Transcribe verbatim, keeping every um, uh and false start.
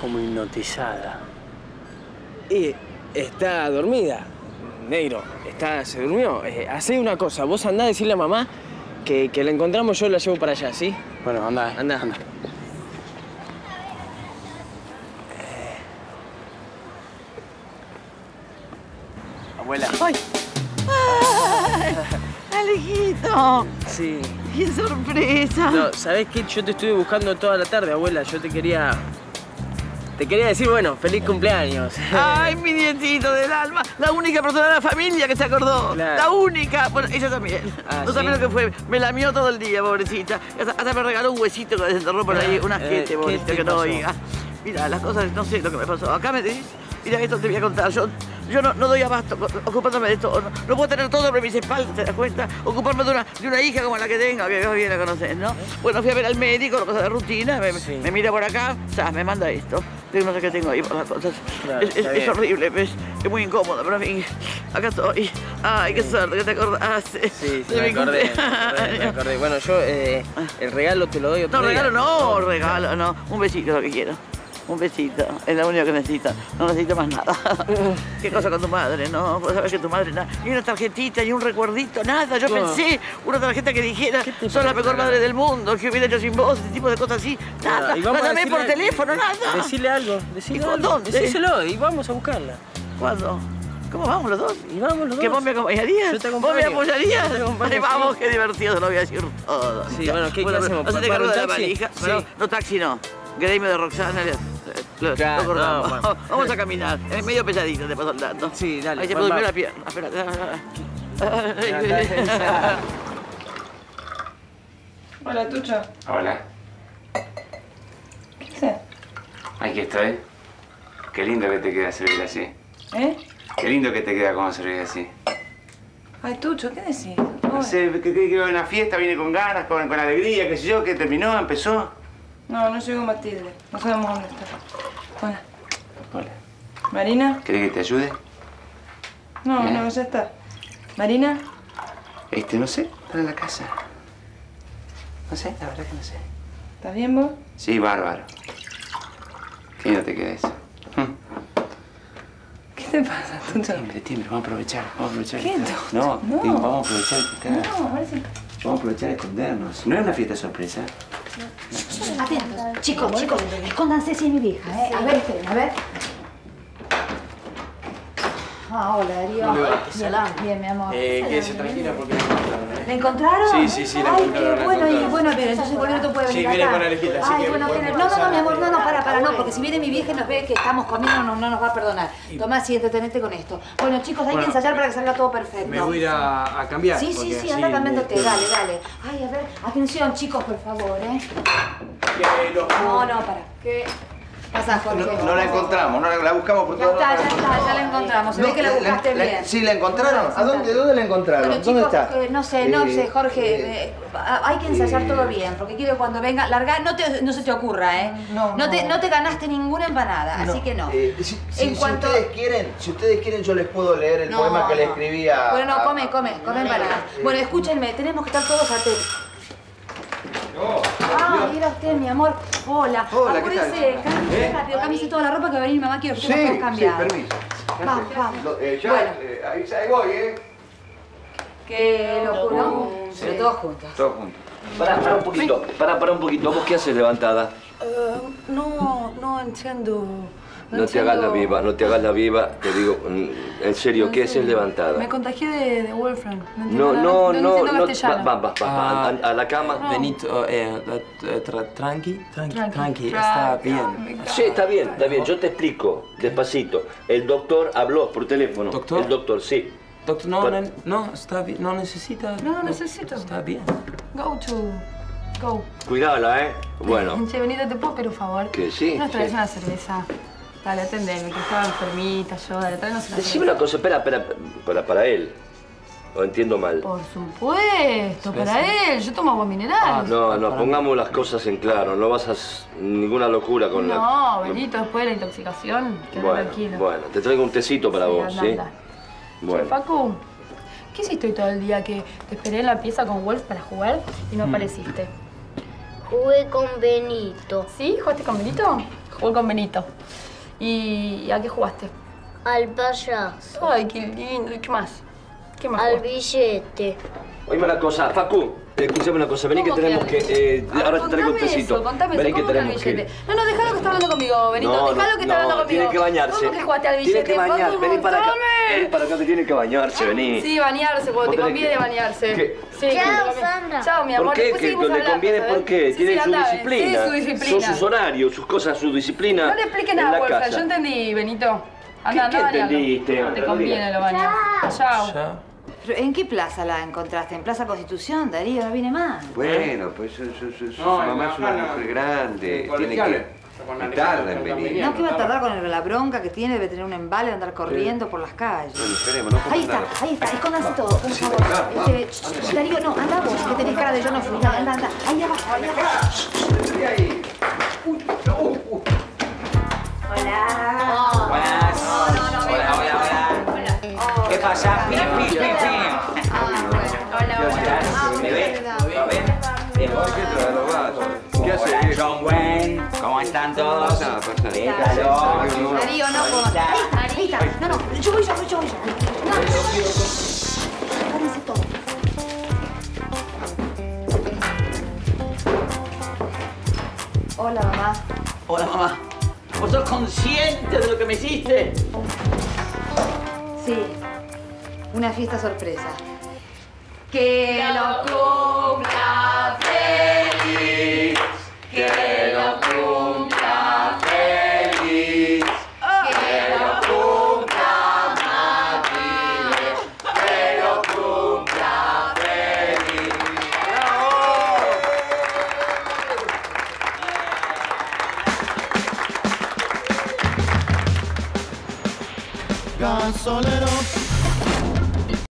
como hipnotizada. Y está dormida, negro. Está, se durmió. Eh, hacé una cosa, vos andá a decirle a mamá que, que la encontramos, yo la llevo para allá, ¿sí? Bueno, anda, Anda. anda. Eh. Abuela. ¡Ay! ¡Ay! ¡Alejito! Sí. ¡Qué sorpresa! No, ¿sabés qué? Yo te estuve buscando toda la tarde, abuela. Yo te quería... Te quería decir, bueno, feliz cumpleaños. ¡Ay, mi nietito del alma! La única persona de la familia que se acordó. Claro. La única. Bueno, ella también. Ah, no ¿sí? sabés lo que fue. Me lamió todo el día, pobrecita. Hasta, hasta me regaló un huesito que desenterró por ahí. Una Eh, gente, ¿qué pobrecita, te que no pasó? oiga. Mira, las cosas, no sé lo que me pasó. Acá me decís, mira, esto te voy a contar. Yo, yo no, no doy abasto ocupándome de esto. No, no puedo tener todo sobre mis espaldas, ¿te das cuenta? Ocuparme de una, de una hija como la que tengo, que bien la conoces, ¿no? Bueno, fui a ver al médico, una cosa de rutina, me, Sí. me mira por acá, o sea, me manda esto. No sé qué tengo ahí por las cosas. Claro, es, es, está es bien. horrible, ¿ves? Es muy incómodo, pero en fin, acá estoy. Ay, qué suerte que te acordaste. Sí, sí, de me mi acordé, me acordé, cumpleaños. me acordé. Bueno, yo eh, el regalo te lo doy otro No, día. regalo no, regalo no. Un besito es lo que quiero. Un besito, es lo único que necesito. No necesito más nada. ¿Qué cosa con tu madre, no? Vos sabés que tu madre nada. Ni una tarjetita, ni un recuerdito, nada. Yo No. pensé una tarjeta que dijera, ¿Qué te sos la parece, mejor nada? madre del mundo, que hubiera hecho sin vos, ese tipo de cosas así. Nada, Y la vamos a llamé por decirle- teléfono, nada. Decile algo, decile ¿Y con algo. dónde? Decíselo y vamos a buscarla. ¿Cuándo? ¿Cómo vamos los dos? Y vamos los ¿Que dos. vos me acompañarías? Yo te ¿Vos me acompaño. apoyarías? Yo te acompaño, Ay, vamos, sí. qué divertido, se lo voy a decir todo. Sí, bueno, ¿qué- qué hacemos? No se te ¿Para un cargo de la taxi? valija. Sí. Pero no, taxi no. Gremio de Roxana, le- lo, Claro, lo cortamos. no, bueno. Vamos a caminar. Es medio pesadito, te paso el dato. Sí, dale, Ahí se me vamos. durmió la pierna. Espera. Hola, Tucho. Hola, ¿Qué haces? aquí estoy. Qué lindo que te queda servir así. ¿Eh? Qué lindo que te queda como servir así. Ay, Tucho, ¿qué decís? No sé, que que- que iba a una fiesta, viene con ganas, con, con alegría, qué sé yo, que terminó, empezó. No, no llegó Matilde. No sabemos dónde está. Hola. Hola. ¿Marina? ¿Querés que te ayude? No, ¿Eh? no, ya está. ¿Marina? Este, no sé, está en la casa. No sé, la verdad que no sé. ¿Estás bien vos? Sí, bárbaro. Qué lindo te queda eso. Hm. ¿Qué te pasa, Tucho? Timbre, timbre, vamos a aprovechar, vamos a aprovechar. ¿Qué, que está- Tucho? No, No. digo, vamos a aprovechar que está. No, a ver si... Vamos a aprovechar de escondernos. No es una fiesta sorpresa. Atentos. Chicos, chicos, escóndanse si es mi vieja, ¿eh? A ver, a ver. Ah, hola, Darío. ¿Cómo le va? Bien, bien, mi amor. Eh, quédese tranquila porque la encontraron, ¿eh? ¿La encontraron? Sí, sí, sí, la Ay, encontraron, qué la bueno, y encontraron. bueno, pero entonces cualquier otro puede Sí, venir viene acá. con Alejita, así Ay, que bueno, podemos que- no, no, no, mi amor, no, no, para, para, no, Bueno. porque si viene mi vieja y nos ve que estamos comiendo, no, no nos va a perdonar. Tomá, sí, entretenete con esto. Bueno, chicos, hay Bueno, que ensayar para que salga todo perfecto. Me voy a ir a, a cambiar. Sí, sí, porque sí, así, anda cambiándote, este, dale, dale. Ay, a ver, atención, chicos, por favor, ¿eh? que los- No, no, para. ¿Qué pasa, Jorge? No, no la encontramos, no la, la buscamos por Ya todos está, lados. ya está, ya la encontramos. Se ve que la buscaste bien. ¿Sí la encontraron? ¿A dónde, dónde la encontraron? Bueno, ¿Dónde chicos, está? eh, no sé, no Eh, sé, Jorge, eh, eh, hay que ensayar eh, todo bien, porque quiero que cuando venga, largar, no, te, no se te ocurra, ¿eh? No, no, te, no. no te ganaste ninguna empanada, así que no. eh, si, si- En si cuanto- ustedes quieren, si ustedes quieren yo les puedo leer el No, poema que le no. escribí a... Bueno, no, a- come, come, come empanadas. Eh, Bueno, escúchenme, tenemos que estar todos atentos. Ah, mira usted, mi amor. Hola. Hola, ¿qué Apúrese, tal? cámbiese ¿Eh? rápido, cámbiese toda la ropa que va a venir mi mamá, quiero que Sí, estemos todos sí, cambiados. permiso. Vamos, vamos. Lo- eh, ya, Bueno. eh, ahí, ahí voy, ¿eh? Qué locura. Pero todos juntos. Todos juntos. Pará, pará un poquito, pará, pará un poquito. ¿Vos qué haces levantada? Eh, no, no entiendo. No te hagas la entiendo. viva, no te hagas la viva. Te digo, mm, en serio, No ¿qué entiendo. haces levantada? Me contagié de, de Wolfram. No, entiendo No, nada, no, no, no, entiendo no. castellano. Va, va, va, va, a, a la cama. No. Benito, eh, eh, tra- tranqui, tranqui, Tranqui. tranqui, Tranqui. está bien. Sí, está bien, está bien. Yo te explico, despacito. El doctor habló por teléfono. ¿Doctor? El doctor, sí. Doctor, no, Pa- no, no, está bien, no necesita. No, necesito. Está bien. Go to... Go. Cuidala, ¿eh? Bueno. Che, Benito, ¿te puedo pedir un favor? Que sí, ¿No traes sí. una cerveza? Dale, atendeme, que estaba enfermita yo. Dale, tráenos una Decime cerveza. una cosa, espera, espera, para, para él. ¿O entiendo mal? Por supuesto, para Cerveza. él. Yo tomo agua mineral. Ah, No, no, Para pongamos las cosas en claro. No vas a s- ninguna locura con la... No, Benito, después de la intoxicación, quédate Bueno, tranquilo. bueno, te traigo un tecito para Sí, vos, anda, ¿sí? anda. Che, Bueno. Facu, ¿qué hiciste hoy todo el día que te esperé en la pieza con Wolf para jugar y Mm. no apareciste? Jugué con Benito. ¿Sí? ¿Jugaste con Benito? Jugué con Benito. ¿Y a qué jugaste? Al payaso. Ay, qué lindo. ¿Y qué más? ¿Qué más? Al jugaste? billete. Oíme una cosa, Facu, escuchame una cosa, vení que ¿Cómo tenemos que que... al eh, A ver, ahora te traigo un contame tecito. eso, contame Vení eso. que ¿Cómo que al tenemos que... billete? No, no, dejalo que está hablando conmigo, Benito. No, dejalo no, que está no, hablando conmigo. tiene que bañarse. ¿Cómo que jugaste al billete? Tiene que bañar, Facu, vení para acá. contame. Vení para acá que tiene que bañarse, vení. Sí, bañarse, cuando Vos te tenés conviene que- bañarse. ¿Qué? Sí, Chao, cuando te conviene. Sandra. Chao, mi amor. ¿Por qué? Después Que seguimos le hablando, conviene ¿sabes? por qué? Sí, Tiene sí, su andá, disciplina. Sí, su disciplina. Son sus horarios, sus cosas, su disciplina. No le expliques en nada, la Wolfgang. casa. Yo entendí, Benito. Anda, ¿Qué- anda qué a bañarlo. entendiste? No te conviene lo bañas. Chao. Ya. ¿Pero en qué plaza la encontraste? ¿En Plaza Constitución, Darío? No viene más. Bueno, pues su, su, su, su No, mamá es una no, no. mujer grande, Con tiene colegiales. que... Con y Alejandro, tarda en están venir. viniendo. No, que va a tardar con el- la bronca que tiene, debe tener un embale de andar corriendo por las calles. Bueno, esperemos, no Ahí pasa está, nada. ahí está, escóndanse todo, por favor. Este, ch- Darío, no, anda vos, que tenés cara de yo no fui. No, anda, anda. Ahí abajo, ahí abajo. Hola. Buenas. No, no, no, Hola, venga. hola, hola. Hola. ¿Qué pasa? Pim, pim, pim, pim. Ah, bueno. Hola, hola. Ah, ¿Me ve? verdad. ¿Todo bien? Bien. ¿Qué hace, Hola, viejo? John Wayne. ¿Cómo están todos? Pasa, pasa. ¿Qué calor? Darío, no, por... Ahí está, ahí está. No, no, yo voy, yo voy, yo voy. yo. No, no, no. Agárrense todo. Hola, mamá. Hola, mamá. ¿Vos sos consciente de lo que me hiciste? Sí, una fiesta sorpresa. Que lo cumpla feliz, que lo cumpla feliz, que lo cumpla Matilde, que lo cumpla feliz. Gasolero.